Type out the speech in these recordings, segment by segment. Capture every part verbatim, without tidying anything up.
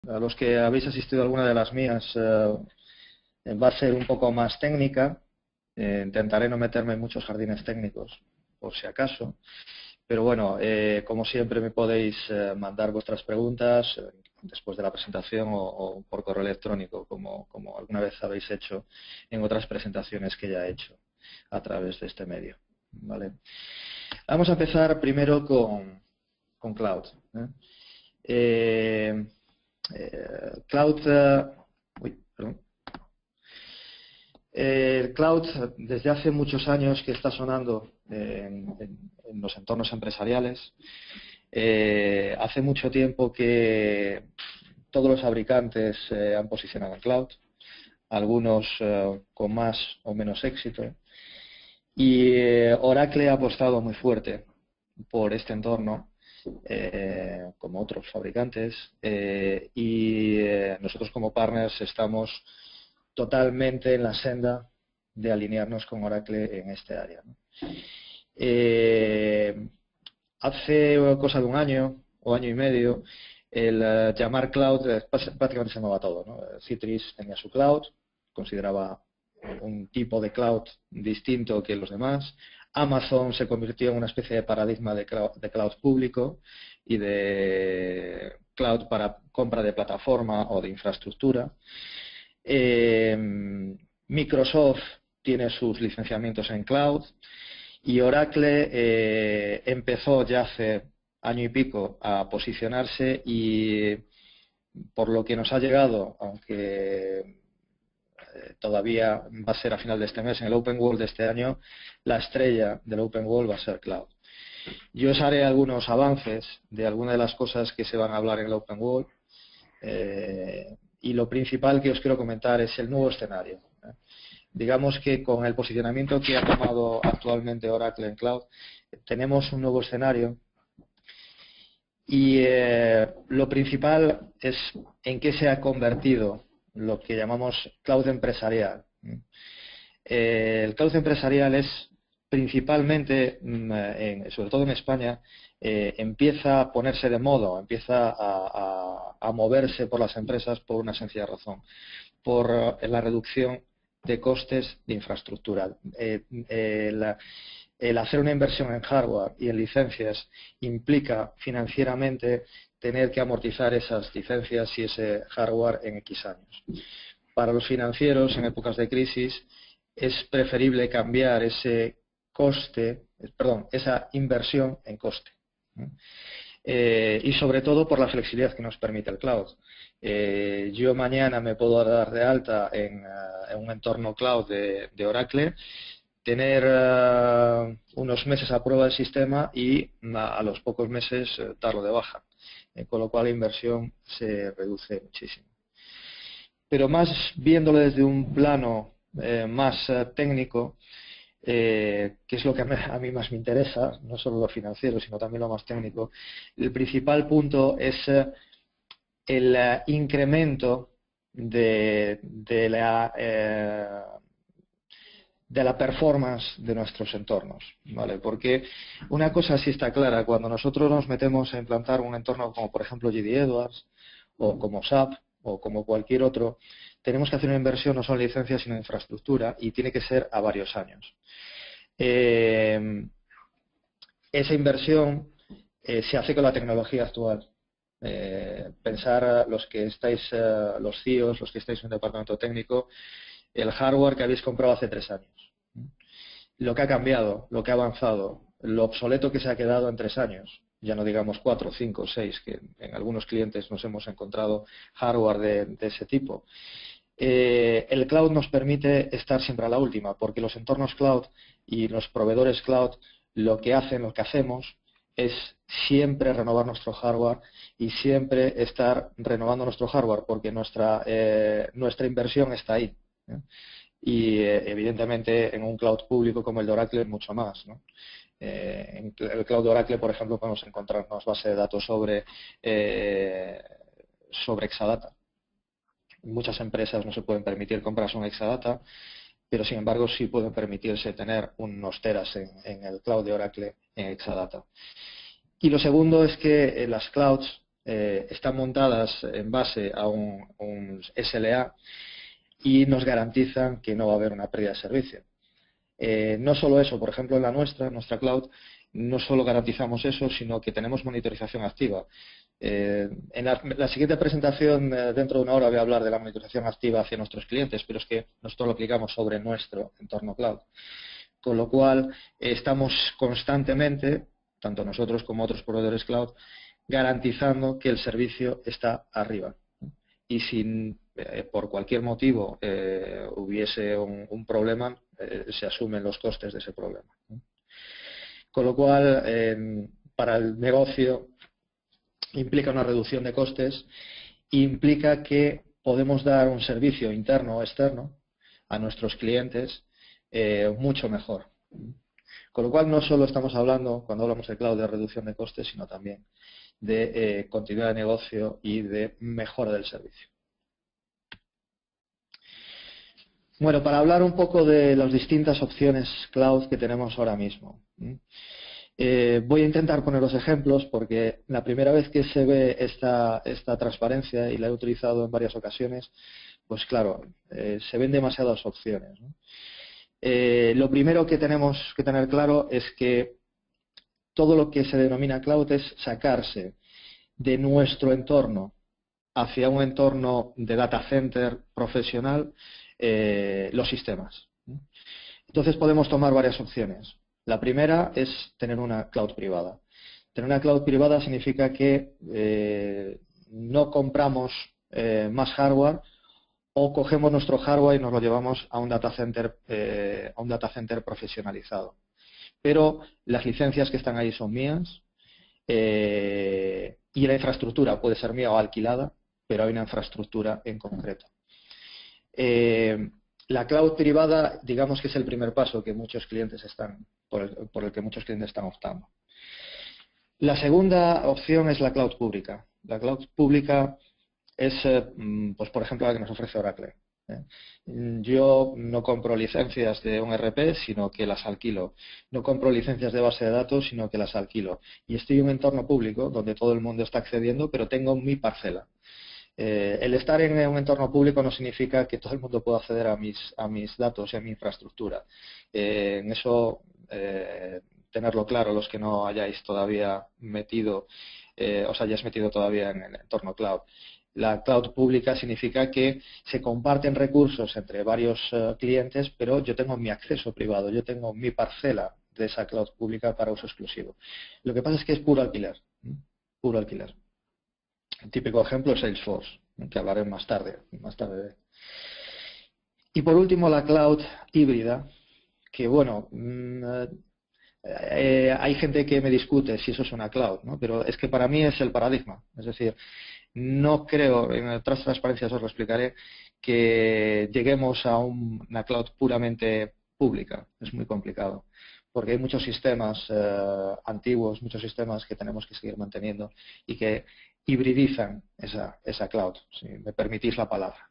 A los que habéis asistido a alguna de las mías, eh, va a ser un poco más técnica. Eh, intentaré no meterme en muchos jardines técnicos, por si acaso. Pero bueno, eh, como siempre me podéis eh, mandar vuestras preguntas eh, después de la presentación o, o por correo electrónico, como, como alguna vez habéis hecho en otras presentaciones que ya he hecho a través de este medio. ¿Vale? Vamos a empezar primero con, con Cloud. ¿eh? Eh, eh, Cloud, uh, uy, perdón. Eh, el Cloud desde hace muchos años que está sonando en, en, en los entornos empresariales. Eh, hace mucho tiempo que todos los fabricantes eh, han posicionado el Cloud, algunos eh, con más o menos éxito. Y eh, Oracle ha apostado muy fuerte por este entorno, eh, como otros fabricantes, eh, y eh, nosotros como partners estamos totalmente en la senda de alinearnos con Oracle en este área, ¿no? Eh, hace cosa de un año o año y medio, el uh, llamar cloud eh, prácticamente se llamaba todo, ¿no? Citrix tenía su cloud, consideraba un tipo de cloud distinto que los demás. Amazon se convirtió en una especie de paradigma de cloud, de cloud público y de cloud para compra de plataforma o de infraestructura. Eh, Microsoft tiene sus licenciamientos en cloud y Oracle eh, empezó ya hace año y pico a posicionarse y por lo que nos ha llegado, aunque todavía va a ser a final de este mes, en el Open World de este año, la estrella del Open World va a ser Cloud. Yo os haré algunos avances de algunas de las cosas que se van a hablar en el Open World eh, y lo principal que os quiero comentar es el nuevo escenario. ¿eh? Digamos que con el posicionamiento que ha tomado actualmente Oracle en Cloud, tenemos un nuevo escenario y eh, lo principal es en qué se ha convertido lo que llamamos cloud empresarial. Eh, el cloud empresarial es principalmente, en, sobre todo en España, eh, empieza a ponerse de moda, empieza a, a, a moverse por las empresas por una sencilla razón, por eh, la reducción de costes de infraestructura. Eh, eh, la, el hacer una inversión en hardware y en licencias implica financieramente tener que amortizar esas licencias y ese hardware en X años. Para los financieros, en épocas de crisis, es preferible cambiar ese coste, perdón, esa inversión en coste. Eh, y sobre todo por la flexibilidad que nos permite el cloud. Eh, yo mañana me puedo dar de alta en, uh, en un entorno cloud de, de Oracle, tener uh, unos meses a prueba del sistema y uh, a los pocos meses uh, darlo de baja, eh, con lo cual la inversión se reduce muchísimo. Pero más viéndolo desde un plano eh, más uh, técnico, eh, que es lo que a mí, a mí más me interesa, no solo lo financiero, sino también lo más técnico, el principal punto es uh, el uh, incremento de, de la... Eh, de la performance de nuestros entornos, ¿vale? Porque una cosa sí está clara, cuando nosotros nos metemos a implantar un entorno como por ejemplo G D Edwards o como S A P o como cualquier otro, tenemos que hacer una inversión no solo en licencias sino en infraestructura y tiene que ser a varios años. Eh, esa inversión eh, se hace con la tecnología actual. Eh, pensar los que estáis, uh, los C E Os, los que estáis en un departamento técnico, el hardware que habéis comprado hace tres años. Lo que ha cambiado, lo que ha avanzado, lo obsoleto que se ha quedado en tres años, ya no digamos cuatro, cinco, seis, que en algunos clientes nos hemos encontrado hardware de, de ese tipo. Eh, el cloud nos permite estar siempre a la última, porque los entornos cloud y los proveedores cloud lo que hacen, lo que hacemos, es siempre renovar nuestro hardware y siempre estar renovando nuestro hardware, porque nuestra, eh, nuestra inversión está ahí, ¿eh? Y eh, evidentemente en un cloud público como el de Oracle mucho más, ¿no? Eh, en el cloud de Oracle, por ejemplo, podemos encontrarnos base de datos sobre, eh, sobre Exadata. Muchas empresas no se pueden permitir comprarse un Exadata, pero sin embargo sí pueden permitirse tener unos teras en, en el cloud de Oracle en Exadata. Y lo segundo es que eh, las clouds eh, están montadas en base a un, un S L A y nos garantizan que no va a haber una pérdida de servicio. Eh, no solo eso, por ejemplo, en la nuestra, nuestra cloud, no solo garantizamos eso, sino que tenemos monitorización activa. Eh, en la, la siguiente presentación, eh, dentro de una hora, voy a hablar de la monitorización activa hacia nuestros clientes, pero es que nosotros lo aplicamos sobre nuestro entorno cloud. Con lo cual, eh, estamos constantemente, tanto nosotros como otros proveedores cloud, garantizando que el servicio está arriba. Y si eh, por cualquier motivo eh, hubiese un, un problema, eh, se asumen los costes de ese problema. Con lo cual, eh, para el negocio implica una reducción de costes, implica que podemos dar un servicio interno o externo a nuestros clientes eh, mucho mejor. Con lo cual, no solo estamos hablando, cuando hablamos de cloud, de reducción de costes, sino también de eh, continuidad de negocio y de mejora del servicio. Bueno, para hablar un poco de las distintas opciones cloud que tenemos ahora mismo. Eh, voy a intentar poner los ejemplos porque la primera vez que se ve esta, esta transparencia, y la he utilizado en varias ocasiones, pues claro, eh, se ven demasiadas opciones, ¿no? Eh, lo primero que tenemos que tener claro es que todo lo que se denomina cloud es sacarse de nuestro entorno hacia un entorno de data center profesional eh, los sistemas. Entonces podemos tomar varias opciones. La primera es tener una cloud privada. Tener una cloud privada significa que eh, no compramos eh, más hardware o cogemos nuestro hardware y nos lo llevamos a un data center, eh, a un data center profesionalizado. Pero las licencias que están ahí son mías eh, y la infraestructura puede ser mía o alquilada, pero hay una infraestructura en concreto. Eh, la cloud privada, digamos que es el primer paso que muchos clientes están, por el, por el que muchos clientes están optando. La segunda opción es la cloud pública. La cloud pública es, eh, pues por ejemplo, la que nos ofrece Oracle. ¿eh? Yo no compro licencias de un R P, sino que las alquilo. No compro licencias de base de datos, sino que las alquilo. Y estoy en un entorno público donde todo el mundo está accediendo, pero tengo mi parcela. Eh, el estar en un entorno público no significa que todo el mundo pueda acceder a mis, a mis datos y a mi infraestructura. Eh, en eso, eh, tenerlo claro, los que no hayáis todavía metido, eh, os hayáis metido todavía en el entorno cloud. La cloud pública significa que se comparten recursos entre varios uh, clientes, pero yo tengo mi acceso privado, yo tengo mi parcela de esa cloud pública para uso exclusivo. Lo que pasa es que es puro alquiler, ¿eh? puro alquiler. El típico ejemplo es Salesforce, que hablaré más tarde, más tarde. Y por último, la cloud híbrida, que bueno, mmm, eh, hay gente que me discute si eso es una cloud, ¿no? Pero es que para mí es el paradigma. Es decir, no creo, en otras transparencias os lo explicaré, que lleguemos a un, una cloud puramente pública. Es muy complicado, porque hay muchos sistemas eh, antiguos, muchos sistemas que tenemos que seguir manteniendo y que hibridizan esa, esa cloud, si me permitís la palabra.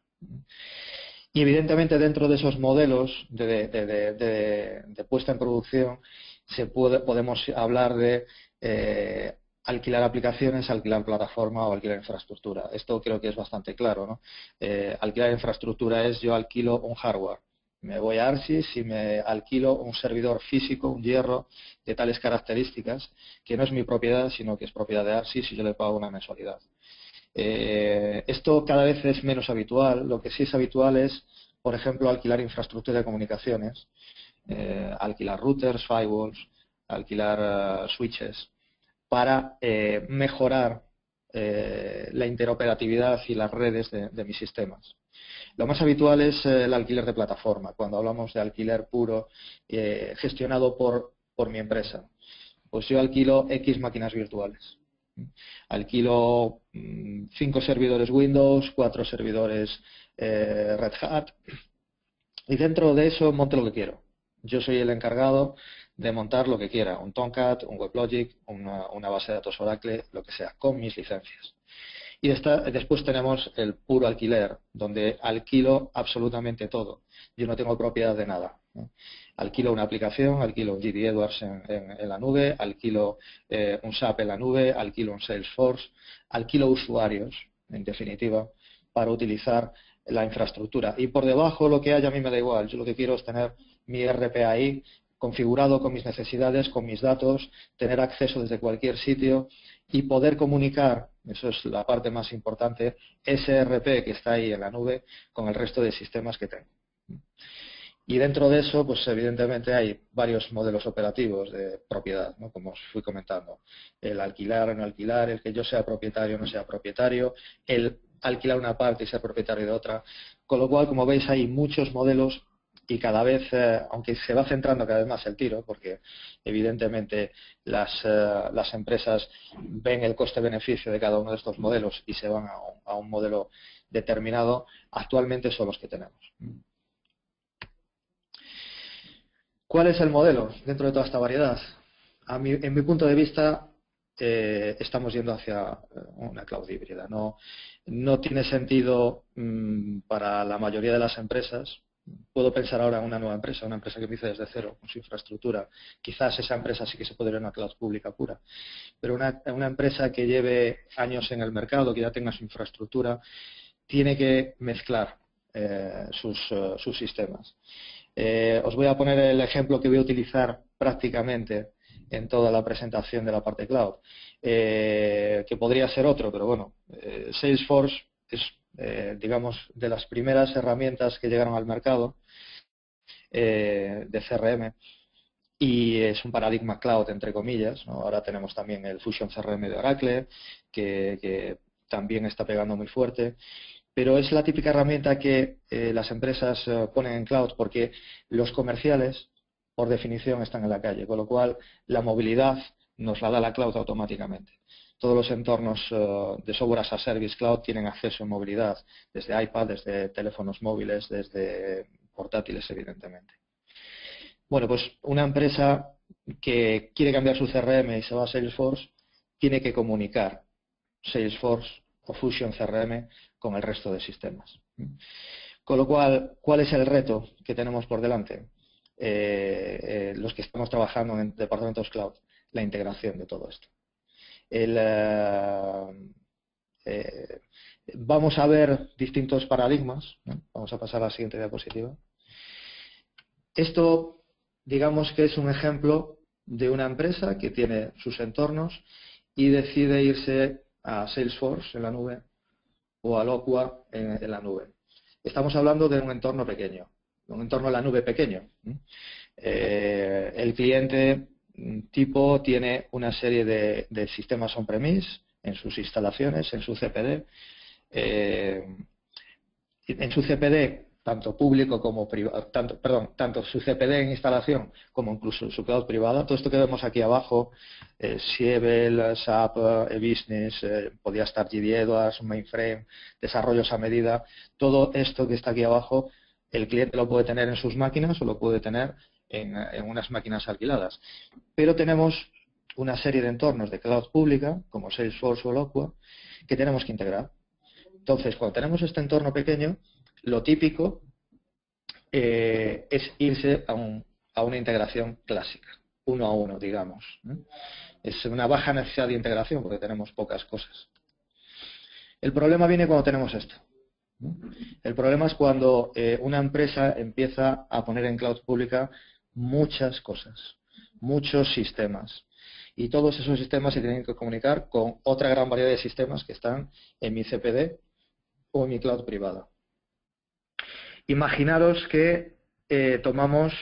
Y evidentemente dentro de esos modelos de, de, de, de, de puesta en producción se puede, podemos hablar de eh, alquilar aplicaciones, alquilar plataforma o alquilar infraestructura. Esto creo que es bastante claro, ¿no? Eh, alquilar infraestructura es yo alquilo un hardware. Me voy a Arsis y me alquilo un servidor físico, un hierro de tales características, que no es mi propiedad, sino que es propiedad de Arsis y yo le pago una mensualidad. Eh, esto cada vez es menos habitual. Lo que sí es habitual es, por ejemplo, alquilar infraestructura de comunicaciones, eh, alquilar routers, firewalls, alquilar uh, switches, para eh, mejorar eh, la interoperatividad y las redes de, de mis sistemas. Lo más habitual es eh, el alquiler de plataforma, cuando hablamos de alquiler puro eh, gestionado por, por mi empresa. Pues yo alquilo X máquinas virtuales. Alquilo mmm, cinco servidores Windows, cuatro servidores eh, Red Hat y dentro de eso monto lo que quiero. Yo soy el encargado de montar lo que quiera, un Tomcat, un WebLogic, una, una base de datos Oracle, lo que sea, con mis licencias. Y esta, después tenemos el puro alquiler, donde alquilo absolutamente todo. Yo no tengo propiedad de nada. ¿no? Alquilo una aplicación, alquilo un G D Edwards en, en, en la nube, alquilo eh, un S A P en la nube, alquilo un Salesforce, alquilo usuarios, en definitiva, para utilizar la infraestructura. Y por debajo lo que haya a mí me da igual. Yo lo que quiero es tener mi R P ahí configurado con mis necesidades, con mis datos, tener acceso desde cualquier sitio y poder comunicar, eso es la parte más importante, ese R P que está ahí en la nube con el resto de sistemas que tengo. Y dentro de eso, pues evidentemente hay varios modelos operativos de propiedad, ¿no? Como os fui comentando. El alquilar o no alquilar, el que yo sea propietario o no sea propietario, el alquilar una parte y ser propietario de otra. Con lo cual, como veis, hay muchos modelos y cada vez, eh, aunque se va centrando cada vez más el tiro, porque evidentemente las, eh, las empresas ven el coste-beneficio de cada uno de estos modelos y se van a un, a un modelo determinado, actualmente son los que tenemos. ¿Cuál es el modelo dentro de toda esta variedad? A mi, en mi punto de vista, eh, estamos yendo hacia una cloud híbrida. No, no tiene sentido mmm, para la mayoría de las empresas. Puedo pensar ahora en una nueva empresa, una empresa que empiece desde cero con su infraestructura. Quizás esa empresa sí que se podría ir a una cloud pública pura. Pero una, una empresa que lleve años en el mercado, que ya tenga su infraestructura, tiene que mezclar eh, sus, uh, sus sistemas. Eh, os voy a poner el ejemplo que voy a utilizar prácticamente en toda la presentación de la parte cloud, eh, que podría ser otro, pero bueno, eh, Salesforce es, eh, digamos, de las primeras herramientas que llegaron al mercado eh, de C R M y es un paradigma cloud, entre comillas, ¿no? Ahora tenemos también el Fusion C R M de Oracle, que, que también está pegando muy fuerte. Pero es la típica herramienta que eh, las empresas eh, ponen en cloud porque los comerciales, por definición, están en la calle, con lo cual la movilidad nos la da la cloud automáticamente. Todos los entornos uh, de software as a service cloud tienen acceso a movilidad, desde iPad, desde teléfonos móviles, desde portátiles, evidentemente. Bueno, pues una empresa que quiere cambiar su C R M y se va a Salesforce, tiene que comunicar Salesforce o Fusion C R M con el resto de sistemas. Con lo cual, ¿cuál es el reto que tenemos por delante? Eh, eh, los que estamos trabajando en departamentos cloud, la integración de todo esto. El, eh, eh, vamos a ver distintos paradigmas, ¿no? Vamos a pasar a la siguiente diapositiva. Esto, digamos que es un ejemplo de una empresa que tiene sus entornos y decide irse a Salesforce en la nube o a Loqua en, en la nube. Estamos hablando de un entorno pequeño, un entorno en la nube pequeño. Eh, el cliente tipo tiene una serie de, de sistemas on-premise en sus instalaciones, en su C P D. Eh, en su C P D, tanto público como privado, tanto, perdón, tanto su C P D en instalación como incluso su cloud privada. Todo esto que vemos aquí abajo, eh, Siebel, S A P, eBusiness, eh, podía estar G D Edwards, Mainframe, desarrollos a medida, todo esto que está aquí abajo, el cliente lo puede tener en sus máquinas o lo puede tener en, en unas máquinas alquiladas. Pero tenemos una serie de entornos de cloud pública, como Salesforce o Loqua, que tenemos que integrar. Entonces, cuando tenemos este entorno pequeño, lo típico eh, es irse a, un, a una integración clásica, uno a uno, digamos. ¿eh? Es una baja necesidad de integración porque tenemos pocas cosas. El problema viene cuando tenemos esto. ¿eh? El problema es cuando eh, una empresa empieza a poner en cloud pública muchas cosas, muchos sistemas. Y todos esos sistemas se tienen que comunicar con otra gran variedad de sistemas que están en mi C P D o en mi cloud privada. Imaginaros que eh, tomamos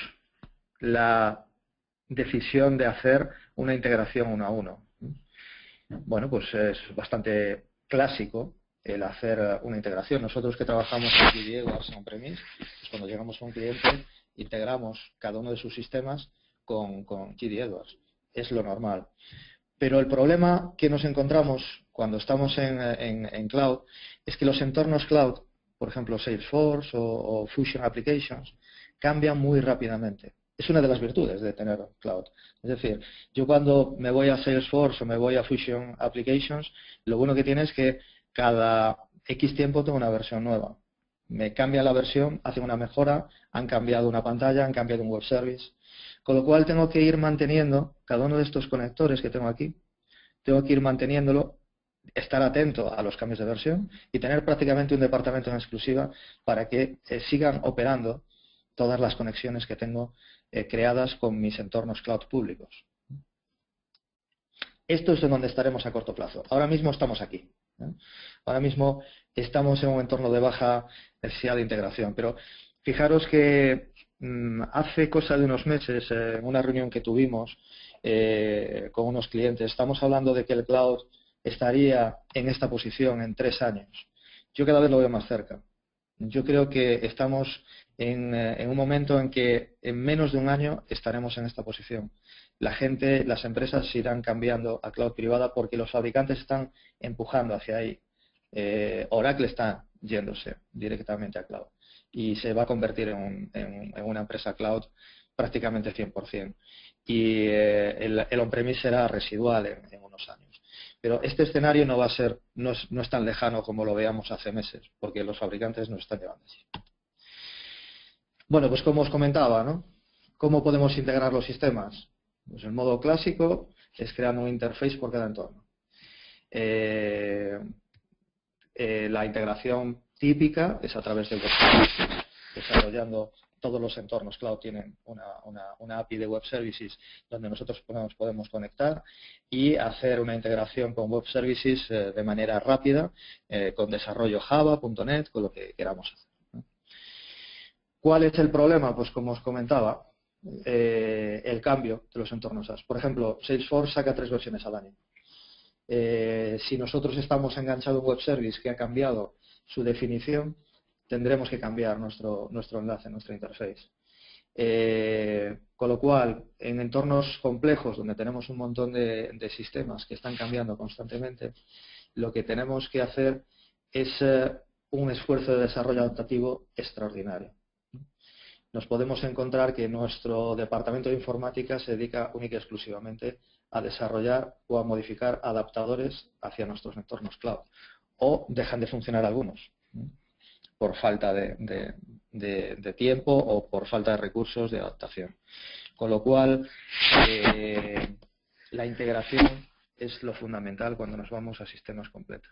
la decisión de hacer una integración uno a uno. Bueno, pues es bastante clásico el hacer una integración. Nosotros que trabajamos en G D Edwards on-premise, pues cuando llegamos a un cliente, integramos cada uno de sus sistemas con, con G D Edwards. Es lo normal. Pero el problema que nos encontramos cuando estamos en, en, en cloud es que los entornos cloud, por ejemplo Salesforce o, o Fusion Applications, cambian muy rápidamente. Es una de las virtudes de tener cloud. Es decir, yo cuando me voy a Salesforce o me voy a Fusion Applications, lo bueno que tiene es que cada X tiempo tengo una versión nueva. Me cambian la versión, hacen una mejora, han cambiado una pantalla, han cambiado un web service. Con lo cual tengo que ir manteniendo cada uno de estos conectores que tengo aquí, tengo que ir manteniéndolo, estar atento a los cambios de versión y tener prácticamente un departamento en exclusiva para que eh, sigan operando todas las conexiones que tengo eh, creadas con mis entornos cloud públicos. Esto es en donde estaremos a corto plazo. Ahora mismo estamos aquí. ¿eh? Ahora mismo estamos en un entorno de baja necesidad de integración, pero fijaros que mmm, hace cosa de unos meses, eh, en una reunión que tuvimos eh, con unos clientes, estamos hablando de que el cloud estaría en esta posición en tres años. Yo cada vez lo veo más cerca. Yo creo que estamos en, eh, en un momento en que en menos de un año estaremos en esta posición. La gente, las empresas irán cambiando a cloud privada porque los fabricantes están empujando hacia ahí. Eh, Oracle está yéndose directamente a cloud y se va a convertir en, un, en, en una empresa cloud prácticamente cien por cien. Y eh, el, el on-premise será residual en, en unos años. Pero este escenario no va a ser, no es, no es tan lejano como lo veamos hace meses, porque los fabricantes nos están llevando allí. Bueno, pues como os comentaba, ¿no? ¿Cómo podemos integrar los sistemas? Pues el modo clásico es creando un interface por cada entorno. Eh, eh, la integración típica es a través de web services, desarrollando todos los entornos cloud tienen una, una, una A P I de web services donde nosotros podemos, podemos conectar y hacer una integración con web services eh, de manera rápida, eh, con desarrollo Java, punto net, con lo que queramos hacer, ¿no? ¿Cuál es el problema? Pues como os comentaba, eh, el cambio de los entornos SaaS. Por ejemplo, Salesforce saca tres versiones al año. Eh, si nosotros estamos enganchados a un web service que ha cambiado su definición, tendremos que cambiar nuestro, nuestro enlace, nuestra interface. Eh, con lo cual, en entornos complejos donde tenemos un montón de, de sistemas que están cambiando constantemente, lo que tenemos que hacer es eh, un esfuerzo de desarrollo adaptativo extraordinario. Nos podemos encontrar que nuestro departamento de informática se dedica única y exclusivamente a desarrollar o a modificar adaptadores hacia nuestros entornos cloud, o dejan de funcionar algunos por falta de, de, de, de tiempo o por falta de recursos de adaptación. Con lo cual, eh, la integración es lo fundamental cuando nos vamos a sistemas completos.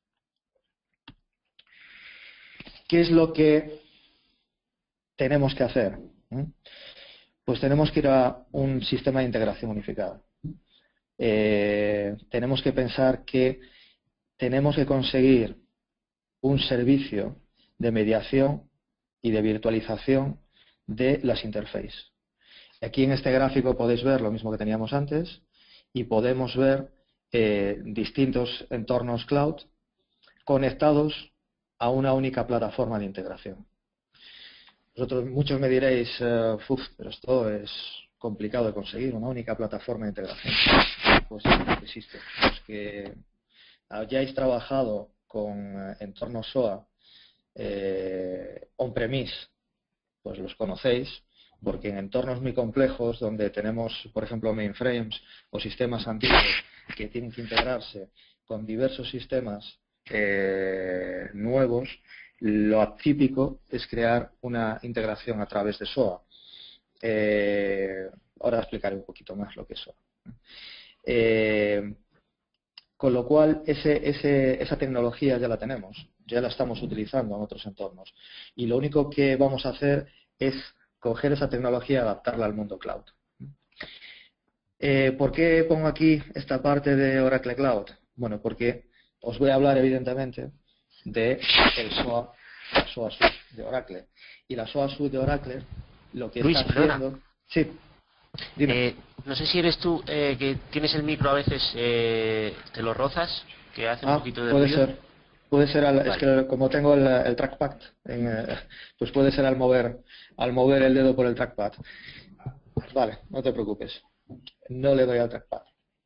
¿Qué es lo que tenemos que hacer? Pues tenemos que ir a un sistema de integración unificada. Eh, tenemos que pensar que tenemos que conseguir un servicio de mediación y de virtualización de las interfaces. Aquí en este gráfico podéis ver lo mismo que teníamos antes y podemos ver eh, distintos entornos cloud conectados a una única plataforma de integración. Vosotros muchos me diréis, uh, uf, pero esto es complicado de conseguir, una única plataforma de integración. Pues existe. Los que hayáis trabajado con uh, entornos S O A eh, on-premise, pues los conocéis, porque en entornos muy complejos donde tenemos, por ejemplo, mainframes o sistemas antiguos que tienen que integrarse con diversos sistemas eh, nuevos, lo típico es crear una integración a través de S O A. Eh, ahora explicaré un poquito más lo que es S O A. Eh, con lo cual, ese, ese, esa tecnología ya la tenemos, ya la estamos utilizando en otros entornos. Y lo único que vamos a hacer es coger esa tecnología y adaptarla al mundo cloud. Eh, ¿Por qué pongo aquí esta parte de Oracle Cloud? Bueno, porque os voy a hablar, evidentemente, de el S O A, la S O A Suite de Oracle. Y la S O A Suite de Oracle, lo que Luis, está perdona. haciendo... Sí, dime. Eh, no sé si eres tú eh, que tienes el micro a veces, eh, te lo rozas, que hace un Ah, poquito de puede ruido. ser. Puede ser, al, Vale. es que como tengo el, el trackpad, en, eh, pues puede ser al mover, al mover el dedo por el trackpad. Vale, no te preocupes. No le doy al trackpad.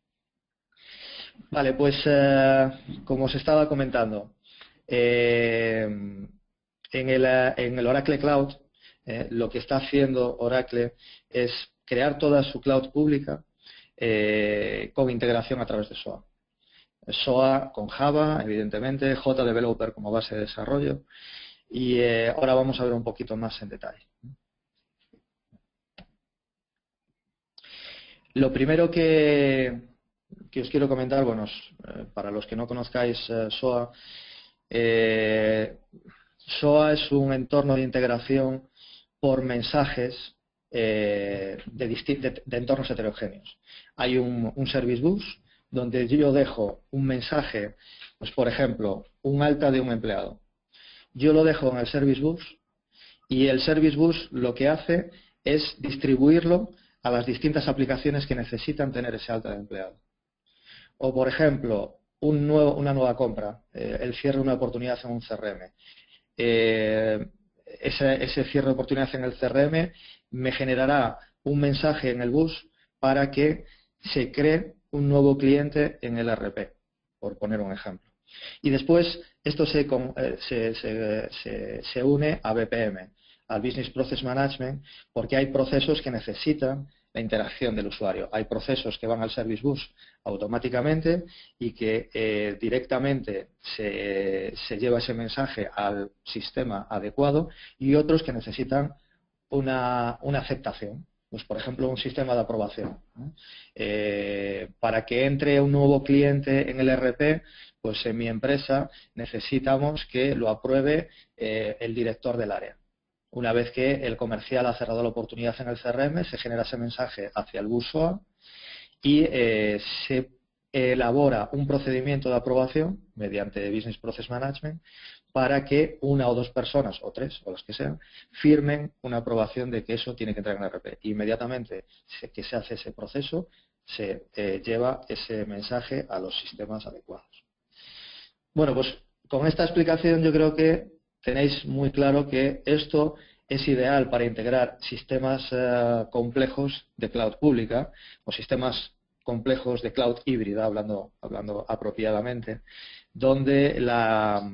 Vale, pues eh, como os estaba comentando, eh, en, el, en el Oracle Cloud, eh, lo que está haciendo Oracle es crear toda su cloud pública eh, con integración a través de S O A. S O A con Java, evidentemente, JDeveloper como base de desarrollo, Y eh, ahora vamos a ver un poquito más en detalle. Lo primero que, que os quiero comentar, bueno, eh, para los que no conozcáis eh, S O A, eh, S O A es un entorno de integración por mensajes eh, de, de, de entornos heterogéneos. Hay un, un service bus donde yo dejo un mensaje, pues por ejemplo, un alta de un empleado. Yo lo dejo en el service bus y el service bus lo que hace es distribuirlo a las distintas aplicaciones que necesitan tener ese alta de empleado. O, por ejemplo, un nuevo, una nueva compra, eh, el cierre de una oportunidad en un C R M. Eh, ese, ese cierre de oportunidad en el C R M me generará un mensaje en el bus para que se cree un nuevo cliente en el E R P, por poner un ejemplo. Y después esto se, se, se, se, se une a B P M, al Business Process Management, porque hay procesos que necesitan la interacción del usuario. Hay procesos que van al Service Bus automáticamente y que eh, directamente se, se lleva ese mensaje al sistema adecuado, y otros que necesitan una, una aceptación. Pues, por ejemplo, un sistema de aprobación. Eh, para que entre un nuevo cliente en el E R P, pues en mi empresa necesitamos que lo apruebe eh, el director del área. Una vez que el comercial ha cerrado la oportunidad en el C R M, se genera ese mensaje hacia el bus S O A y eh, se elabora un procedimiento de aprobación mediante Business Process Management para que una o dos personas, o tres, o las que sean, firmen una aprobación de que eso tiene que entrar en el E R P. Inmediatamente que se hace ese proceso, se eh, lleva ese mensaje a los sistemas adecuados. Bueno, pues con esta explicación yo creo que tenéis muy claro que esto es ideal para integrar sistemas eh, complejos de cloud pública o sistemas complejos de cloud híbrida, hablando, hablando apropiadamente, donde, la,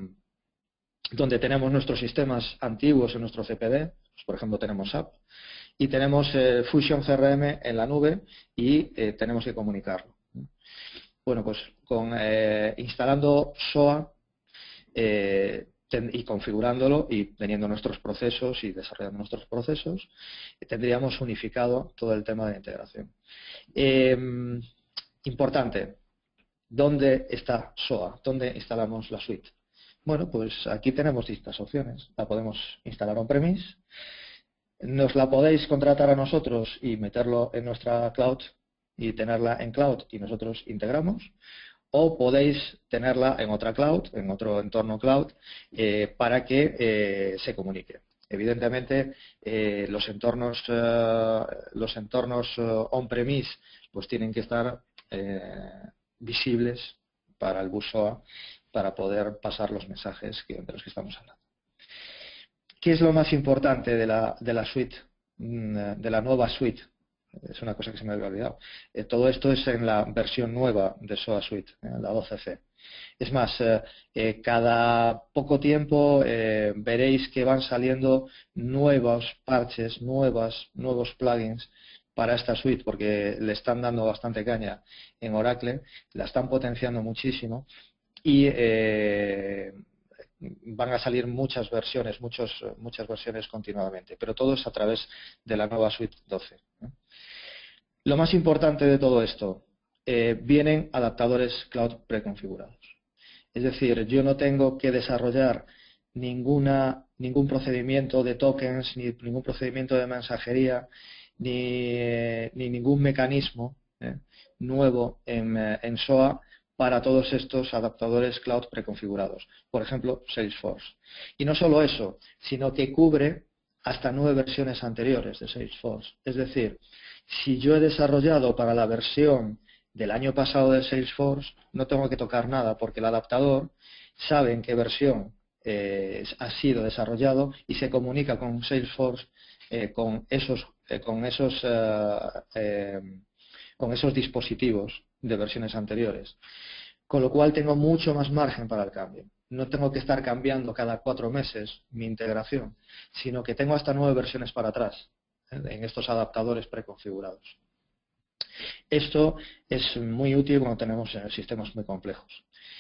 donde tenemos nuestros sistemas antiguos en nuestro C P D, pues por ejemplo tenemos S A P, y tenemos eh, Fusion C R M en la nube y eh, tenemos que comunicarlo. Bueno, pues con, eh, instalando S O A, eh, y configurándolo y teniendo nuestros procesos y desarrollando nuestros procesos, tendríamos unificado todo el tema de integración. Eh, importante, ¿dónde está S O A? ¿Dónde instalamos la suite? Bueno, pues aquí tenemos distintas opciones. La podemos instalar on-premise, nos la podéis contratar a nosotros y meterlo en nuestra cloud y tenerla en cloud y nosotros integramos. O podéis tenerla en otra cloud, en otro entorno cloud, eh, para que eh, se comunique. Evidentemente, eh, los entornos, eh, los entornos eh, on-premise pues tienen que estar eh, visibles para el bus S O A para poder pasar los mensajes que, de los que estamos hablando. ¿Qué es lo más importante de la, de la suite, de la nueva suite? Es una cosa que se me había olvidado. Eh, todo esto es en la versión nueva de S O A Suite, eh, la doce C. Es más, eh, eh, cada poco tiempo eh, veréis que van saliendo nuevos parches, nuevas, nuevos plugins para esta suite, porque le están dando bastante caña en Oracle, la están potenciando muchísimo y eh, van a salir muchas versiones, muchos, muchas versiones continuamente, pero todo es a través de la nueva suite doce. ¿eh? Lo más importante de todo esto, eh, vienen adaptadores cloud preconfigurados. Es decir, yo no tengo que desarrollar ninguna, ningún procedimiento de tokens, ni ningún procedimiento de mensajería, ni, eh, ni ningún mecanismo eh, nuevo en, eh, en S O A para todos estos adaptadores cloud preconfigurados. Por ejemplo, Salesforce. Y no solo eso, sino que cubre hasta nueve versiones anteriores de Salesforce. Es decir, si yo he desarrollado para la versión del año pasado de Salesforce, no tengo que tocar nada porque el adaptador sabe en qué versión eh, ha sido desarrollado y se comunica con Salesforce eh, con esos, eh, con, esos, eh, eh, con esos dispositivos de versiones anteriores. Con lo cual tengo mucho más margen para el cambio. No tengo que estar cambiando cada cuatro meses mi integración, sino que tengo hasta nueve versiones para atrás en estos adaptadores preconfigurados. Esto es muy útil cuando tenemos sistemas muy complejos.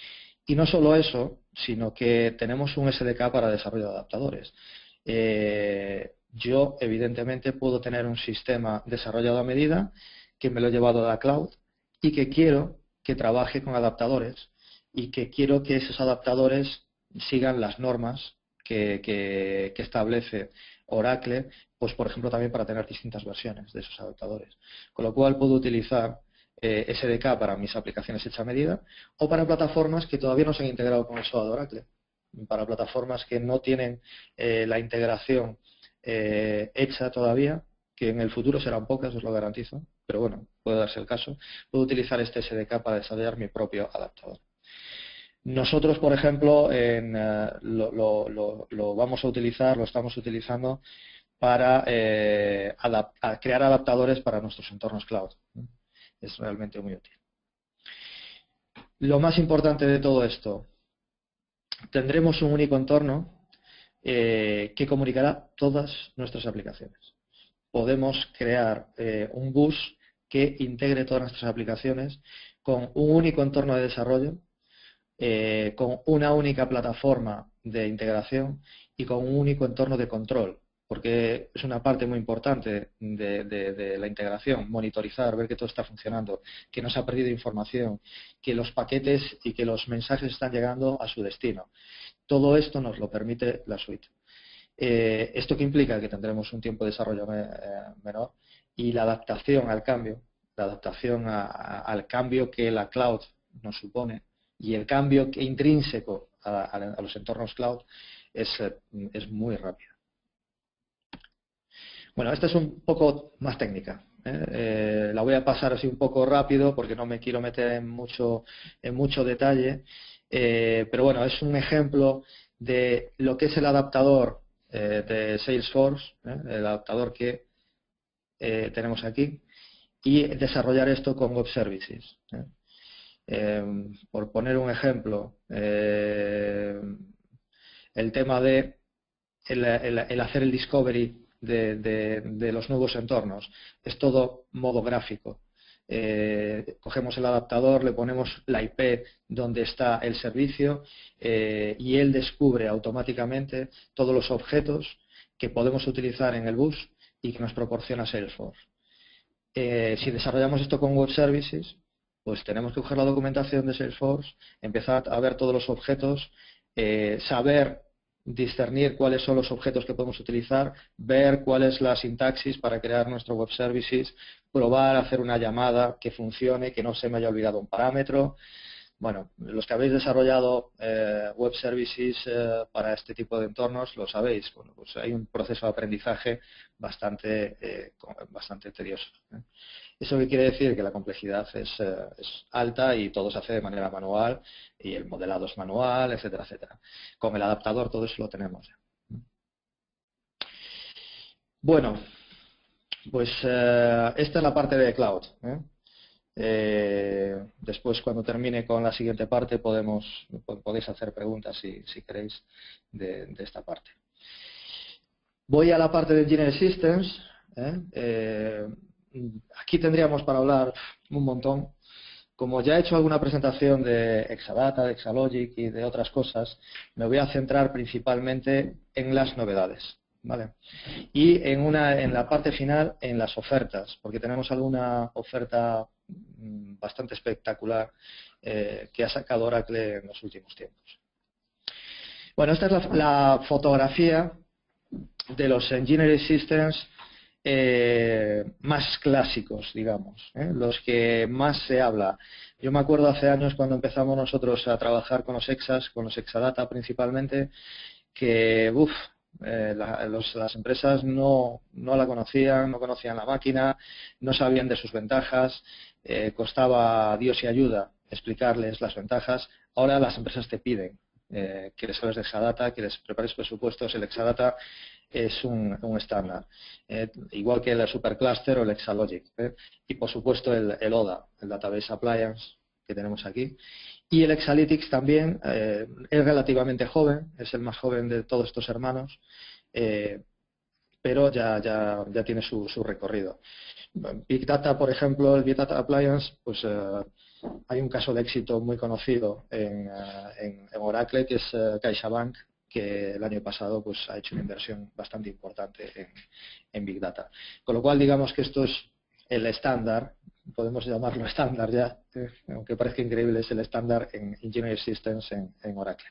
Y no solo eso, sino que tenemos un S D K para desarrollo de adaptadores. Eh, yo, evidentemente, puedo tener un sistema desarrollado a medida que me lo he llevado a la cloud y que quiero que trabaje con adaptadores y que quiero que esos adaptadores sigan las normas que, que, que establece Oracle, pues por ejemplo también para tener distintas versiones de esos adaptadores. Con lo cual puedo utilizar eh, S D K para mis aplicaciones hechas a medida o para plataformas que todavía no se han integrado con el S O A de Oracle. Para plataformas que no tienen eh, la integración eh, hecha todavía, que en el futuro serán pocas, os lo garantizo, pero bueno, puede darse el caso, puedo utilizar este S D K para desarrollar mi propio adaptador. Nosotros, por ejemplo, en, uh, lo, lo, lo, lo vamos a utilizar, lo estamos utilizando para eh, adap a crear adaptadores para nuestros entornos cloud. Es realmente muy útil. Lo más importante de todo esto, tendremos un único entorno eh, que comunicará todas nuestras aplicaciones. Podemos crear eh, un bus que integre todas nuestras aplicaciones con un único entorno de desarrollo, eh, con una única plataforma de integración y con un único entorno de control, porque es una parte muy importante de, de, de la integración, monitorizar, ver que todo está funcionando, que no se ha perdido información, que los paquetes y que los mensajes están llegando a su destino. Todo esto nos lo permite la suite. Eh, ¿Esto qué implica? Que tendremos un tiempo de desarrollo me, eh, menor y la adaptación al cambio, la adaptación a, a, al cambio que la cloud nos supone y el cambio que, intrínseco a, a, a los entornos cloud es, es muy rápido. Bueno, esta es un poco más técnica. ¿eh? Eh, la voy a pasar así un poco rápido porque no me quiero meter en mucho, en mucho detalle, eh, pero bueno, es un ejemplo de lo que es el adaptador eh, de Salesforce, ¿eh? el adaptador que eh, tenemos aquí, y desarrollar esto con Web Services. ¿eh? Eh, por poner un ejemplo, eh, el tema de el, el, el hacer el discovery de, de, de los nuevos entornos, es todo modo gráfico. Eh, cogemos el adaptador, le ponemos la I P donde está el servicio eh, y él descubre automáticamente todos los objetos que podemos utilizar en el bus y que nos proporciona Salesforce. Eh, si desarrollamos esto con Web Services, pues tenemos que coger la documentación de Salesforce, empezar a ver todos los objetos, eh, saber discernir cuáles son los objetos que podemos utilizar, ver cuál es la sintaxis para crear nuestro Web Services, probar, hacer una llamada que funcione, que no se me haya olvidado un parámetro. Bueno, los que habéis desarrollado eh, Web Services eh, para este tipo de entornos lo sabéis. Bueno, pues hay un proceso de aprendizaje bastante, eh, bastante tedioso. ¿eh? ¿Eso qué quiere decir? Que la complejidad es, eh, es alta y todo se hace de manera manual y el modelado es manual, etcétera, etcétera. Con el adaptador todo eso lo tenemos ya. Bueno, pues eh, esta es la parte de cloud. ¿eh? Eh, después, cuando termine con la siguiente parte, podemos, podéis hacer preguntas si, si queréis de, de esta parte. Voy a la parte de Engineering Systems. ¿eh? Eh, aquí tendríamos para hablar un montón. Como ya he hecho alguna presentación de Exadata, de Exalogic y de otras cosas, me voy a centrar principalmente en las novedades. ¿vale? Y en, una, en la parte final, en las ofertas, porque tenemos alguna oferta bastante espectacular eh, que ha sacado Oracle en los últimos tiempos. Bueno, esta es la, la fotografía de los Engineering Systems eh, más clásicos, digamos, ¿eh? los que más se habla. Yo me acuerdo hace años cuando empezamos nosotros a trabajar con los Exas, con los Exadata principalmente, que uff, Eh, la, los, las empresas no, no la conocían, no conocían la máquina, no sabían de sus ventajas, eh, costaba Dios y ayuda explicarles las ventajas. Ahora las empresas te piden eh, que les hables de Exadata, que les prepares presupuestos. El Exadata es un, un estándar, eh, igual que el Supercluster o el Exalogic. ¿eh? Y por supuesto el, el O D A, el Database Appliance que tenemos aquí. Y el Exalytics también eh, es relativamente joven, es el más joven de todos estos hermanos, eh, pero ya, ya, ya tiene su, su recorrido. Big Data, por ejemplo, el Big Data Appliance, pues eh, hay un caso de éxito muy conocido en, uh, en, en Oracle, que es uh, CaixaBank, que el año pasado pues, ha hecho una inversión bastante importante en, en Big Data. Con lo cual, digamos que esto es el estándar, podemos llamarlo estándar ya, eh, aunque parezca increíble, es el estándar en Engineering Systems en, en Oracle.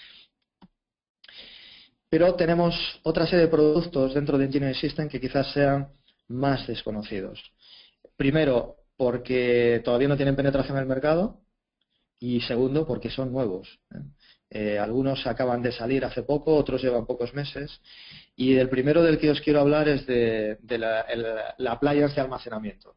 Pero tenemos otra serie de productos dentro de Engineering Systems que quizás sean más desconocidos. Primero, porque todavía no tienen penetración en el mercado, y segundo, porque son nuevos. ¿eh? Eh, algunos acaban de salir hace poco, otros llevan pocos meses, y el primero del que os quiero hablar es de, de la, el, la appliance de almacenamiento.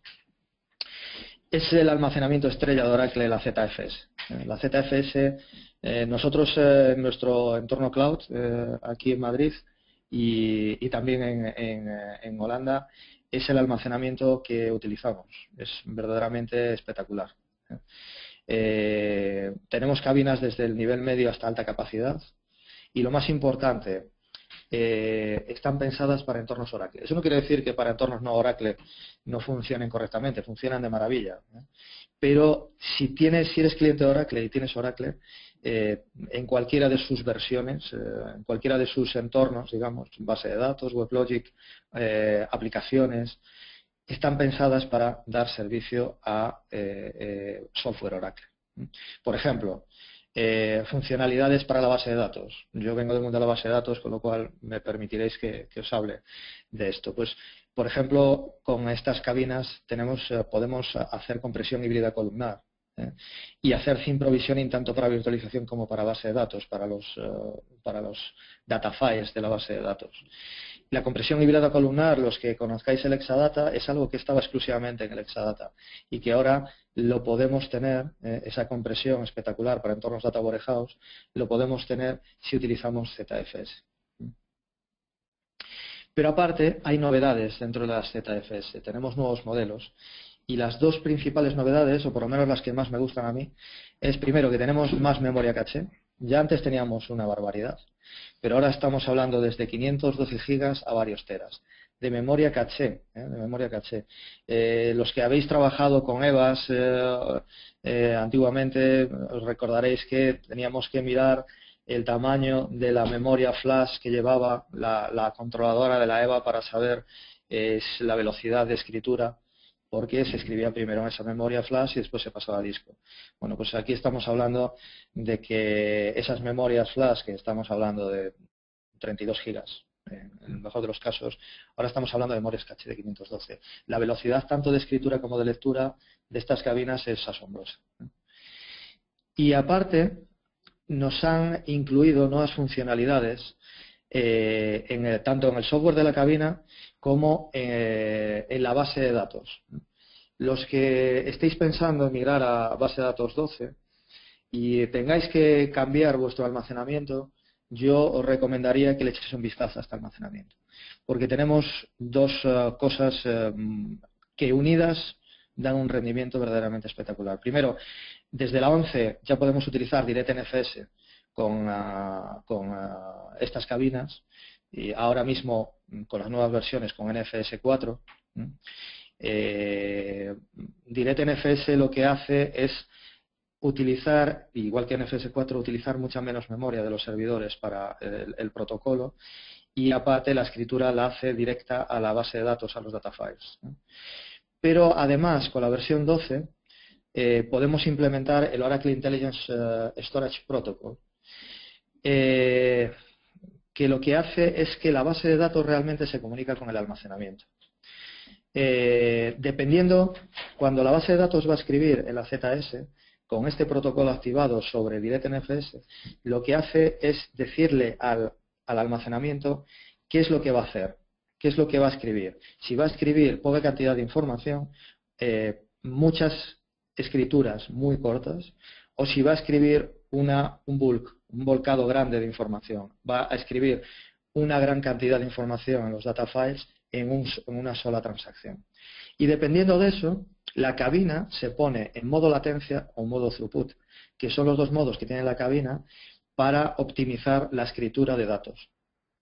Es el almacenamiento estrella de Oracle, la Z F S. Eh, la Z F S, eh, nosotros eh, en nuestro entorno cloud, eh, aquí en Madrid y, y también en, en, en Holanda, es el almacenamiento que utilizamos. Es verdaderamente espectacular. ¿eh? Eh, tenemos cabinas desde el nivel medio hasta alta capacidad y lo más importante, eh, están pensadas para entornos Oracle. Eso no quiere decir que para entornos no Oracle no funcionen correctamente, funcionan de maravilla. ¿eh? Pero si tienes, si eres cliente de Oracle y tienes Oracle, eh, en cualquiera de sus versiones, eh, en cualquiera de sus entornos, digamos, base de datos, WebLogic, eh, aplicaciones, están pensadas para dar servicio a eh, eh, software Oracle. Por ejemplo, eh, funcionalidades para la base de datos. Yo vengo del mundo de la base de datos, con lo cual me permitiréis que, que os hable de esto. Pues, por ejemplo, con estas cabinas tenemos, eh, podemos hacer compresión híbrida columnar ¿eh? y hacer sin provisioning tanto para virtualización como para base de datos, para los, uh, para los data files de la base de datos. La compresión híbrida columnar, los que conozcáis el Exadata, es algo que estaba exclusivamente en el Exadata y que ahora lo podemos tener, eh, esa compresión espectacular para entornos Data Warehouse, lo podemos tener si utilizamos Z F S. Pero aparte hay novedades dentro de las Z F S, tenemos nuevos modelos y las dos principales novedades, o por lo menos las que más me gustan a mí, es primero que tenemos más memoria caché. Ya antes teníamos una barbaridad, pero ahora estamos hablando desde quinientos doce gigas a varios teras de memoria caché. ¿eh? De memoria caché. Eh, los que habéis trabajado con E V As eh, eh, antiguamente, os recordaréis que teníamos que mirar el tamaño de la memoria flash que llevaba la, la controladora de la E V A para saber eh, la velocidad de escritura, porque se escribía primero en esa memoria flash y después se pasaba a disco. Bueno, pues aquí estamos hablando de que esas memorias flash, que estamos hablando de treinta y dos gigas, en el mejor de los casos, ahora estamos hablando de memorias caché de quinientos doce. La velocidad tanto de escritura como de lectura de estas cabinas es asombrosa. Y aparte, nos han incluido nuevas funcionalidades eh, en el, tanto en el software de la cabina como eh, en la base de datos. Los que estéis pensando en migrar a base de datos doce y tengáis que cambiar vuestro almacenamiento, yo os recomendaría que le echéis un vistazo a este almacenamiento, porque tenemos dos uh, cosas uh, que unidas dan un rendimiento verdaderamente espectacular. Primero, desde la once ya podemos utilizar DirectNFS con, uh, con uh, estas cabinas, y ahora mismo con las nuevas versiones con N F S cuatro. Eh, DirectNFS lo que hace es utilizar, igual que N F S cuatro, utilizar mucha menos memoria de los servidores para el, el protocolo, y aparte la escritura la hace directa a la base de datos, a los data files. Pero además, con la versión doce, eh, podemos implementar el Oracle Intelligence uh, Storage Protocol, eh, que lo que hace es que la base de datos realmente se comunica con el almacenamiento. Eh, dependiendo, cuando la base de datos va a escribir en la Z S, con este protocolo activado sobre DirectNFS, lo que hace es decirle al, al almacenamiento qué es lo que va a hacer, qué es lo que va a escribir. Si va a escribir poca cantidad de información, eh, muchas escrituras muy cortas, o si va a escribir una, un bulk, un volcado grande de información, va a escribir una gran cantidad de información en los data files en, un, en una sola transacción. Y dependiendo de eso, la cabina se pone en modo latencia o modo throughput, que son los dos modos que tiene la cabina para optimizar la escritura de datos.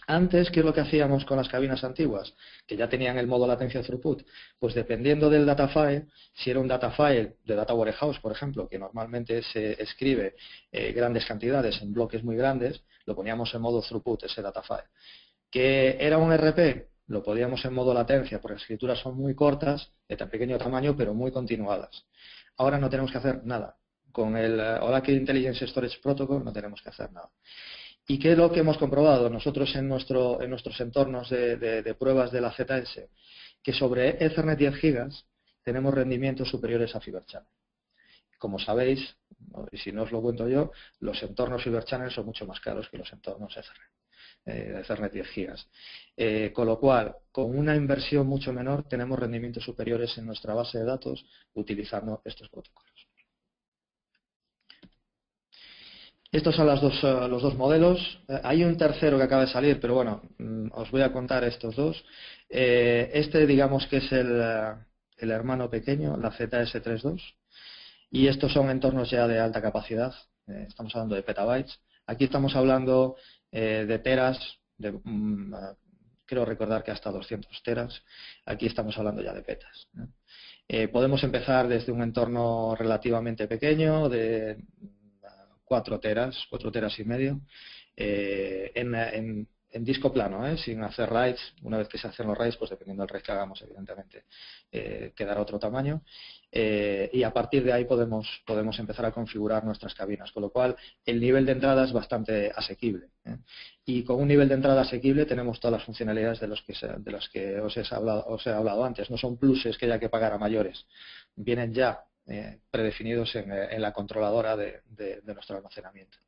Antes, ¿qué es lo que hacíamos con las cabinas antiguas? Que ya tenían el modo latencia throughput. Pues dependiendo del data file, si era un data file de Data Warehouse, por ejemplo, que normalmente se escribe eh, grandes cantidades en bloques muy grandes, lo poníamos en modo throughput, ese data file. Que era un R P, lo podíamos en modo latencia, porque las escrituras son muy cortas, de tan pequeño tamaño, pero muy continuadas. Ahora no tenemos que hacer nada. Con el Oracle Intelligence Storage Protocol no tenemos que hacer nada. ¿Y qué es lo que hemos comprobado nosotros en, nuestro, en nuestros entornos de, de, de pruebas de la Z S? Que sobre Ethernet diez gigas tenemos rendimientos superiores a Fibre Channel. Como sabéis, y si no os lo cuento yo, los entornos Fibre Channel son mucho más caros que los entornos Ethernet. Eh, Ethernet diez gigas. Eh, con lo cual, con una inversión mucho menor, tenemos rendimientos superiores en nuestra base de datos utilizando estos protocolos. Estos son las dos, uh, los dos modelos. Eh, hay un tercero que acaba de salir, pero bueno, mm, os voy a contar estos dos. Eh, este, digamos que es el, uh, el hermano pequeño, la Z S treinta y dos. Y estos son entornos ya de alta capacidad. Eh, estamos hablando de petabytes. Aquí estamos hablando eh, de teras, de, mm, uh, creo recordar que hasta doscientos teras. Aquí estamos hablando ya de petas. ¿eh? Eh, podemos empezar desde un entorno relativamente pequeño, de cuatro teras, cuatro teras y medio, eh, en, en, en disco plano, ¿eh? Sin hacer RAIDs. Una vez que se hacen los RAIDs, pues dependiendo del RAID que hagamos, evidentemente, eh, quedará otro tamaño. Eh, y a partir de ahí podemos, podemos empezar a configurar nuestras cabinas, con lo cual el nivel de entrada es bastante asequible. ¿eh? Y con un nivel de entrada asequible tenemos todas las funcionalidades de los que, se, de los que os, he hablado, os he hablado antes. No son pluses que haya que pagar a mayores. Vienen ya Eh, predefinidos en, en la controladora de, de, de nuestro almacenamiento.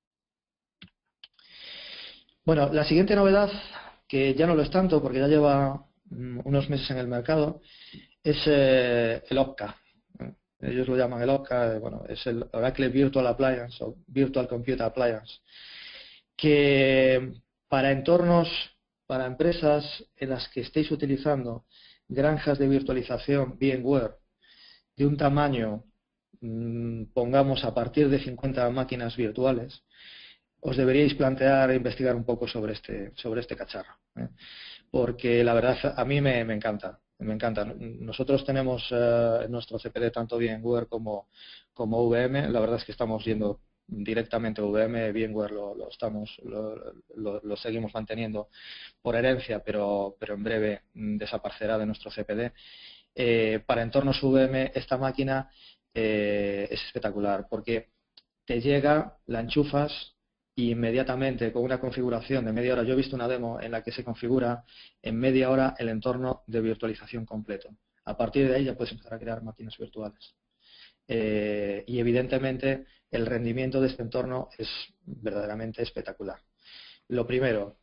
Bueno, la siguiente novedad, que ya no lo es tanto porque ya lleva mm, unos meses en el mercado, es eh, el O P C A. Ellos lo llaman el O P C A, bueno, es el Oracle Virtual Appliance o Virtual Computer Appliance, que para entornos, para empresas en las que estéis utilizando granjas de virtualización VMware de un tamaño, mmm, pongamos a partir de cincuenta máquinas virtuales, os deberíais plantear e investigar un poco sobre este, sobre este cacharro. ¿eh? Porque la verdad a mí me, me encanta. Me encanta. Nosotros tenemos eh, nuestro C P D tanto VMware como, como V M. La verdad es que estamos yendo directamente a V M. VMware lo, lo, estamos, lo, lo, lo seguimos manteniendo por herencia, pero, pero en breve desaparecerá de nuestro C P D. Eh, para entornos V M esta máquina eh, es espectacular porque te llega, la enchufas y inmediatamente con una configuración de media hora, yo he visto una demo en la que se configura en media hora el entorno de virtualización completo. A partir de ahí ya puedes empezar a crear máquinas virtuales. Eh, y evidentemente el rendimiento de este entorno es verdaderamente espectacular. Lo primero,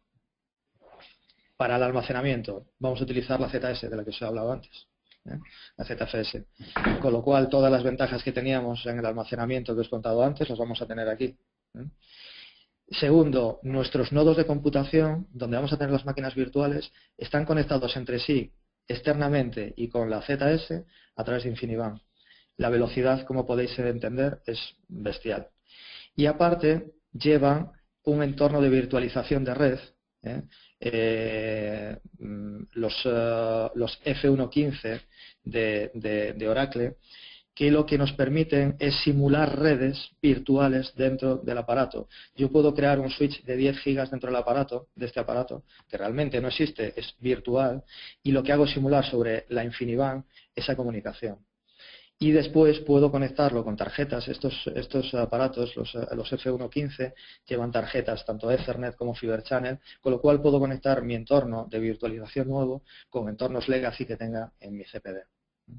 para el almacenamiento vamos a utilizar la Z S de la que os he hablado antes. ¿eh? La Z F S, con lo cual todas las ventajas que teníamos en el almacenamiento que os he contado antes las vamos a tener aquí. ¿eh? Segundo, nuestros nodos de computación, donde vamos a tener las máquinas virtuales, están conectados entre sí externamente y con la Z S a través de InfiniBand. La velocidad, como podéis entender, es bestial. Y aparte, llevan un entorno de virtualización de red, ¿eh? Eh, los, uh, los F ciento quince de, de, de Oracle, que lo que nos permiten es simular redes virtuales dentro del aparato. Yo puedo crear un switch de diez gigas dentro del aparato, de este aparato, que realmente no existe, es virtual, y lo que hago es simular sobre la InfiniBand esa comunicación. Y después puedo conectarlo con tarjetas. Estos, estos aparatos, los, los F ciento quince, llevan tarjetas tanto Ethernet como Fibre Channel, con lo cual puedo conectar mi entorno de virtualización nuevo con entornos legacy que tenga en mi C P D.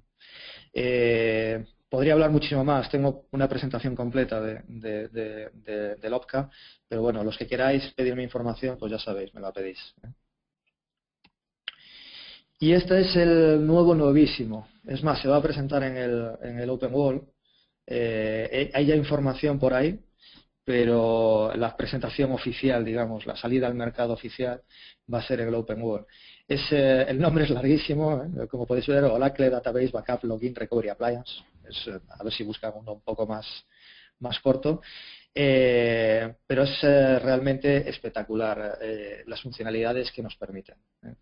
Eh, podría hablar muchísimo más. Tengo una presentación completa de, de, de, de, del O P C A, pero bueno, los que queráis pedirme información, pues ya sabéis, me la pedís. Y este es el nuevo nuevísimo. Es más, se va a presentar en el, en el Open World. Eh, hay ya información por ahí, pero la presentación oficial, digamos, la salida al mercado oficial va a ser en el Open World. Es, eh, el nombre es larguísimo, ¿eh? Como podéis ver, Oracle Database Backup Login Recovery Appliance. Es, a ver si buscan uno un poco más, más corto. Eh, pero es eh, realmente espectacular eh, las funcionalidades que nos permiten. ¿eh?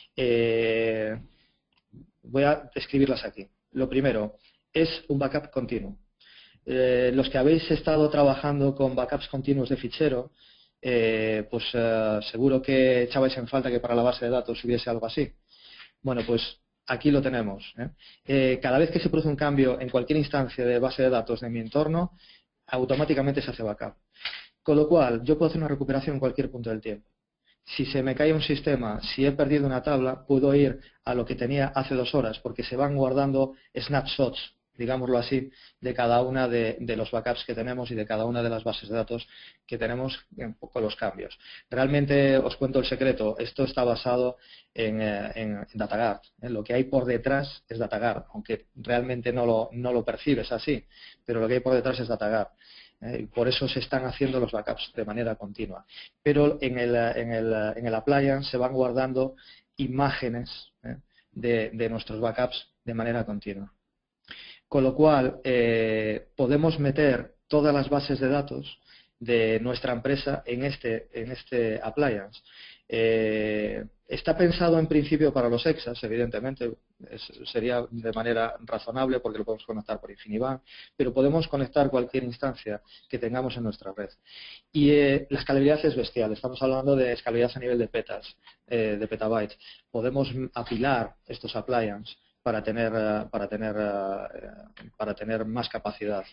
Eh, voy a describirlas aquí. Lo primero es un backup continuo. Eh, los que habéis estado trabajando con backups continuos de fichero, eh, pues eh, seguro que echabais en falta que para la base de datos hubiese algo así. Bueno, pues aquí lo tenemos. ¿eh? Eh, cada vez que se produce un cambio en cualquier instancia de base de datos de mi entorno, automáticamente se hace backup. Con lo cual, yo puedo hacer una recuperación en cualquier punto del tiempo. Si se me cae un sistema, si he perdido una tabla, puedo ir a lo que tenía hace dos horas, porque se van guardando snapshots, digámoslo así, de cada una de, de los backups que tenemos y de cada una de las bases de datos que tenemos con los cambios. Realmente os cuento el secreto, esto está basado en, en, en DataGuard. ¿eh? Lo que hay por detrás es DataGuard, aunque realmente no lo, no lo percibes así, pero lo que hay por detrás es DataGuard. Eh, por eso se están haciendo los backups de manera continua. Pero en el, en el, en el appliance se van guardando imágenes eh, de, de nuestros backups de manera continua. Con lo cual, eh, podemos meter todas las bases de datos de nuestra empresa en este, en este appliance. Eh, está pensado en principio para los exas, evidentemente, es, sería de manera razonable porque lo podemos conectar por InfiniBand, pero podemos conectar cualquier instancia que tengamos en nuestra red. Y eh, la escalabilidad es bestial, estamos hablando de escalabilidad a nivel de petas, eh, de petabytes. Podemos apilar estos appliances para tener, para tener, para tener más capacidad.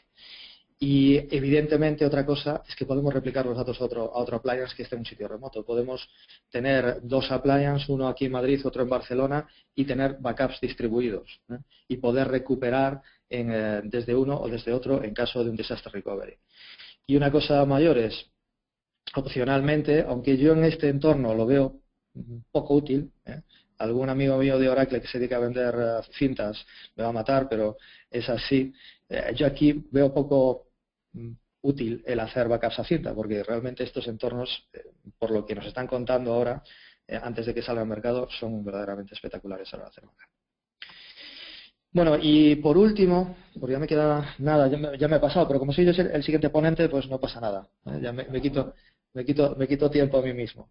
Y evidentemente otra cosa es que podemos replicar los datos a otro, a otro appliance que esté en un sitio remoto. Podemos tener dos appliances, uno aquí en Madrid, otro en Barcelona, y tener backups distribuidos, ¿eh? Y poder recuperar en, eh, desde uno o desde otro en caso de un disaster recovery. Y una cosa mayor es, opcionalmente, aunque yo en este entorno lo veo poco útil, ¿eh? Algún amigo mío de Oracle que se dedica a vender uh, cintas me va a matar, pero es así. Eh, yo aquí veo poco mm, útil el hacer backups a cinta, porque realmente estos entornos, eh, por lo que nos están contando ahora, eh, antes de que salga al mercado, son verdaderamente espectaculares a la hora de hacer backup. Bueno, y por último, porque ya me queda nada, ya me, ya me he pasado, pero como soy yo el siguiente ponente, pues no pasa nada. ¿eh? Ya me, me, quito, me, quito, me quito tiempo a mí mismo.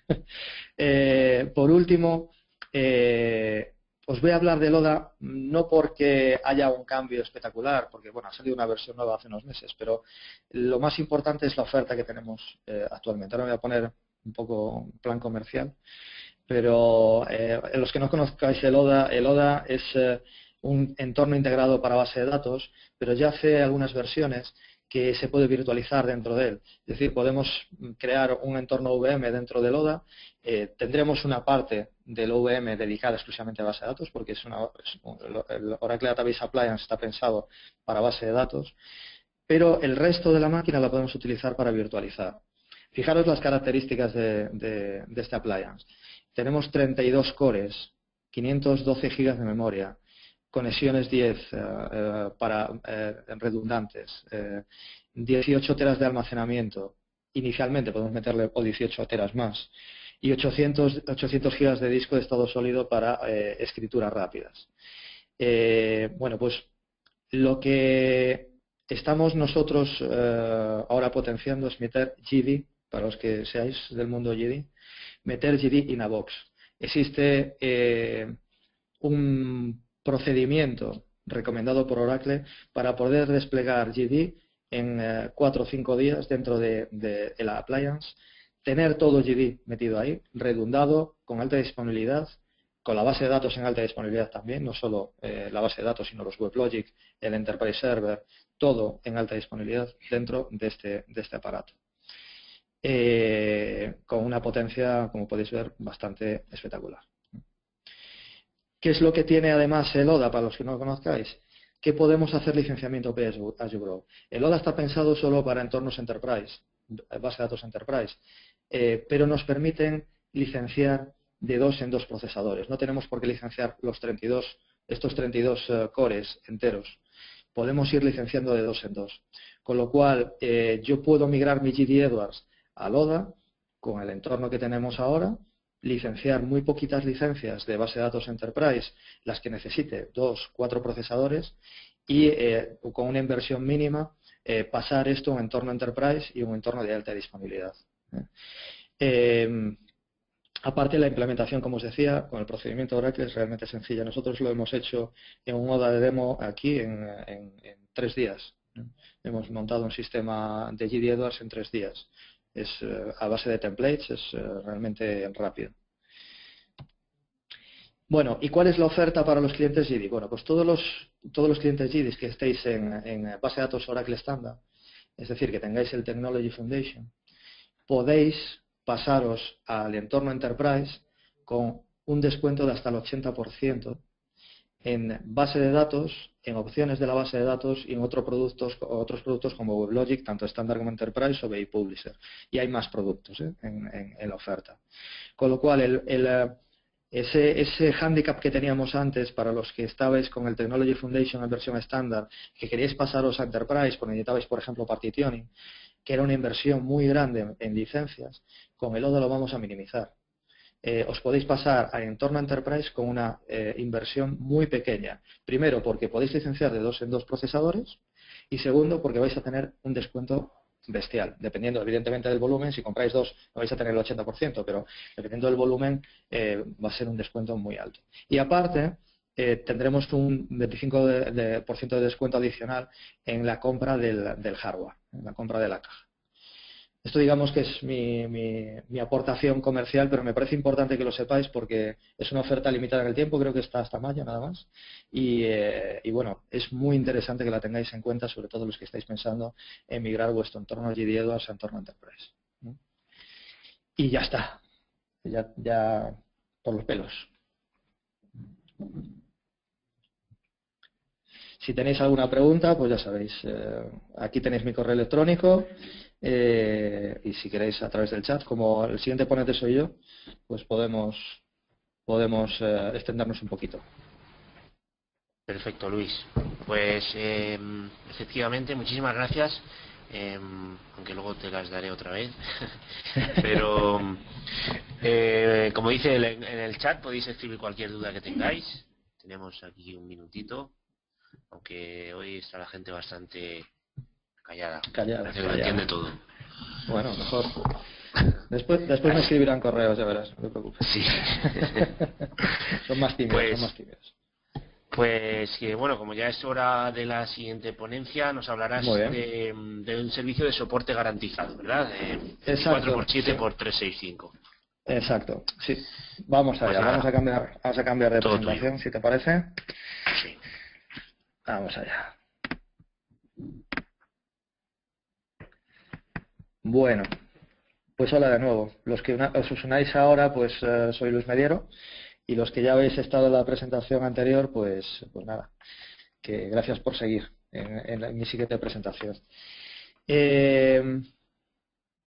eh, por último, Eh, os voy a hablar de Loda no porque haya un cambio espectacular, porque bueno, ha salido una versión nueva hace unos meses, pero lo más importante es la oferta que tenemos eh, actualmente. Ahora me voy a poner un poco en plan comercial, pero eh, los que no conozcáis el Loda, el Loda es eh, un entorno integrado para base de datos, pero ya hace algunas versiones que se puede virtualizar dentro de él. Es decir, podemos crear un entorno V M dentro de Loda, eh, tendremos una parte del O V M dedicada exclusivamente a base de datos, porque es una, es un, el Oracle Database Appliance está pensado para base de datos, pero el resto de la máquina la podemos utilizar para virtualizar. Fijaros las características de, de, de este appliance. Tenemos treinta y dos cores, quinientos doce gigas de memoria, conexiones diez eh, eh, para eh, redundantes, eh, dieciocho teras de almacenamiento, inicialmente podemos meterle o dieciocho teras más, y ochocientos, ochocientos gigas de disco de estado sólido para eh, escrituras rápidas. Eh, bueno, pues lo que estamos nosotros eh, ahora potenciando es meter G D, para los que seáis del mundo G D, meter G D in a box. Existe eh, un procedimiento recomendado por Oracle para poder desplegar G D en eh, cuatro o cinco días dentro de, de, de la appliance, tener todo G D metido ahí, redundado, con alta disponibilidad, con la base de datos en alta disponibilidad también, no solo eh, la base de datos, sino los WebLogic, el Enterprise Server, todo en alta disponibilidad dentro de este, de este aparato. Eh, con una potencia, como podéis ver, bastante espectacular. ¿Qué es lo que tiene además el Loda, para los que no lo conozcáis? Que podemos hacer licenciamiento pay-as-you-grow. El Loda está pensado solo para entornos Enterprise, base de datos Enterprise, eh, pero nos permiten licenciar de dos en dos procesadores. No tenemos por qué licenciar los treinta y dos, estos treinta y dos uh, cores enteros. Podemos ir licenciando de dos en dos. Con lo cual, eh, yo puedo migrar mi G D Edwards a Loda con el entorno que tenemos ahora, licenciar muy poquitas licencias de base de datos Enterprise, las que necesite, dos, cuatro procesadores, y eh, con una inversión mínima eh, pasar esto a un entorno enterprise y un entorno de alta disponibilidad. ¿eh? Eh, aparte, la implementación, como os decía, con el procedimiento Oracle es realmente sencilla. Nosotros lo hemos hecho en un ODA de demo aquí en, en, en tres días. ¿eh? Hemos montado un sistema de G D Edwards en tres días. Es eh, a base de templates, es eh, realmente rápido. Bueno, ¿y cuál es la oferta para los clientes G D? Bueno, pues todos los, todos los clientes G D que estéis en, en base de datos Oracle estándar, es decir, que tengáis el Technology Foundation, podéis pasaros al entorno Enterprise con un descuento de hasta el ochenta por ciento en base de datos, en opciones de la base de datos y en otros productos, otros productos como WebLogic, tanto estándar como Enterprise o B I Publisher. Y hay más productos ¿eh? en, en, en la oferta. Con lo cual, el, el Ese, ese hándicap que teníamos antes para los que estabais con el Technology Foundation en versión estándar, que queríais pasaros a Enterprise porque necesitabais, por ejemplo, partitioning, que era una inversión muy grande en, en licencias, con el ODA lo vamos a minimizar. Eh, os podéis pasar al entorno Enterprise con una eh, inversión muy pequeña. Primero, porque podéis licenciar de dos en dos procesadores y segundo, porque vais a tener un descuento bestial, dependiendo evidentemente del volumen. Si compráis dos no vais a tener el ochenta por ciento, pero dependiendo del volumen eh, va a ser un descuento muy alto. Y aparte eh, tendremos un veinticinco por ciento de, de, por ciento de descuento adicional en la compra del, del hardware, en la compra de la caja. Esto digamos que es mi, mi, mi aportación comercial, pero me parece importante que lo sepáis porque es una oferta limitada en el tiempo, creo que está hasta mayo nada más. Y, eh, y bueno, es muy interesante que la tengáis en cuenta, sobre todo los que estáis pensando en migrar vuestro entorno G D Edwards a entorno Enterprise. ¿no? Y ya está, ya, ya por los pelos. Si tenéis alguna pregunta, pues ya sabéis, eh, aquí tenéis mi correo electrónico. Eh, y si queréis a través del chat, como el siguiente ponente soy yo, pues podemos podemos eh, extendernos un poquito. Perfecto, Luis. Pues eh, efectivamente, muchísimas gracias, eh, aunque luego te las daré otra vez. Pero eh, como dice en el chat, podéis escribir cualquier duda que tengáis. Tenemos aquí un minutito, aunque hoy está la gente bastante callada. Callada, Parece que callada. lo entiende todo. Bueno, mejor. Después, después me escribirán correos, ya verás, no te preocupes. Sí. Son más tímidos, pues, son más tímidos. Pues que bueno, como ya es hora de la siguiente ponencia, nos hablarás de, de un servicio de soporte garantizado, ¿verdad? De veinticuatro por siete por trescientos sesenta y cinco. Exacto, sí. Vamos allá, pues vamos a cambiar, vamos a cambiar de presentación, tuyo. Si te parece. Sí. Vamos allá. Bueno, pues hola de nuevo. Los que una, os unáis ahora, pues uh, soy Luis Mediero, y los que ya habéis estado en la presentación anterior, pues, pues nada, que gracias por seguir en, en, en mi siguiente presentación. Eh,